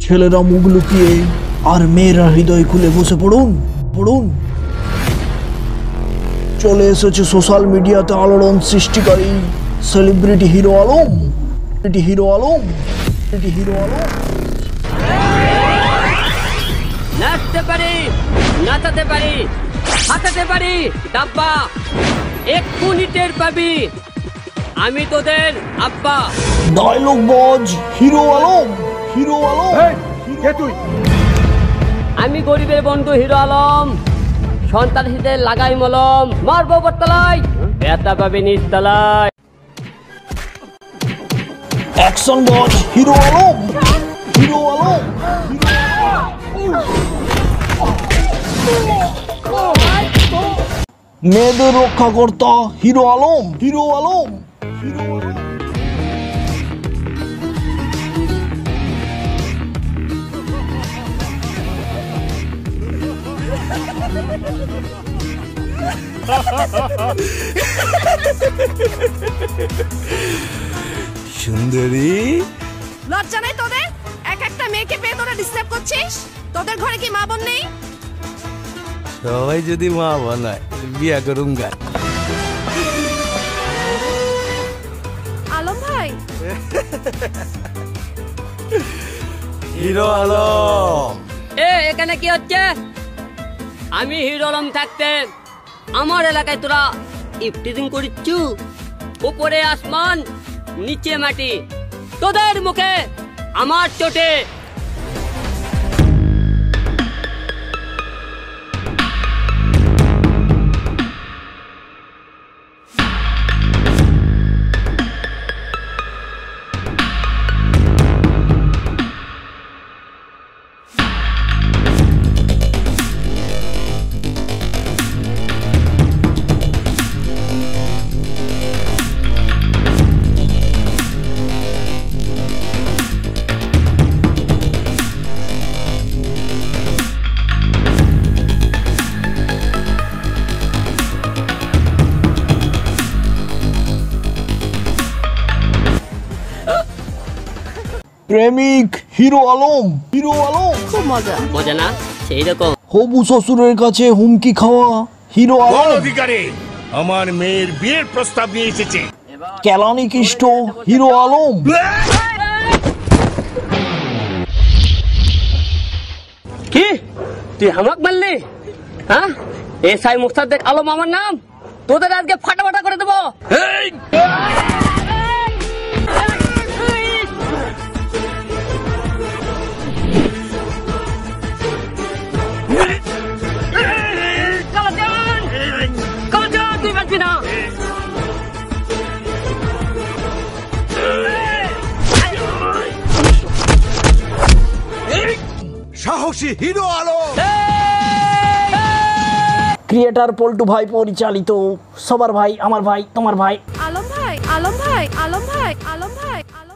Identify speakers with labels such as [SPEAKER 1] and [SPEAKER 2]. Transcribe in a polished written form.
[SPEAKER 1] ছেলেরা মুখ লুকিয়ে আর মেয়েরা হৃদয় খুলে বসে পড়ুন পড়ুন। চলে এসেছে সোশ্যাল মিডিয়াতে আলোড়ন সৃষ্টিকারী সেলিব্রিটি হিরো আলম।
[SPEAKER 2] নাচতে পারি, নাচাতে পারি, হাঁটাতে পারি, ডাব্বা 1 মিনিটের পাবি আমি তোদের আব্বা।
[SPEAKER 1] ডায়লগ বজ হিরো আলম।
[SPEAKER 2] আমি গরিবের বন্ধু হিরো আলম, সন্ত্রাসীদের লাগাই মলম, মারবো বটতলায়, ব্যথা পাবি নিচতলায়।
[SPEAKER 1] অ্যাকশন বজ হিরো আলম। মেয়েদের রক্ষাকর্তা হিরো আলম।
[SPEAKER 3] সুন্দরী,
[SPEAKER 4] লজ্জা নাই তোদের? এক একটা মেয়েকে পেয়ে তোরা ডিস্টার্ব করছিস? তোদের ঘরে কি মা বোন নেই?
[SPEAKER 3] সবাই যদি মা বানায় বিয়া করুঙ্গা।
[SPEAKER 4] আলম ভাই,
[SPEAKER 3] হিরো আলম।
[SPEAKER 2] এখানে কি হচ্ছে? আমি হিরো আলম থাকতে আমার এলাকায় তোরা ইফটিজিং করিচ্ছু। উপরে আসমান, নিচে মাটি, তোদের মুখে আমার চোটে।
[SPEAKER 1] প্রেমিক হিরো আলম।
[SPEAKER 4] খুব মজা।
[SPEAKER 2] বোঝে না সেই রকম।
[SPEAKER 1] হবু শ্বশুরের কাছে হুমকি খাওয়া হিরো আলম।
[SPEAKER 5] অধিকারে আমার মেয়ের বিয়ের প্রস্তাব নিয়ে এসেছে।
[SPEAKER 1] কেলানি কৃষ্ট হিরো আলম।
[SPEAKER 2] কি তুই হামাক মারলি? হ্যাঁ, এসআই মুস্তাদেক আলম আমার নাম। তোদের আজকে ফাটাফাটা করে দেবো। তুই বাঁচবি না।
[SPEAKER 3] সাহসী হিরো আলম।
[SPEAKER 1] ক্রিয়েটার পল্টু ভাই পরিচালিত সবার ভাই আমার ভাই তোমার ভাই
[SPEAKER 4] আলম ভাই, আলম ভাই, আলম ভাই, আলম ভাই, আলম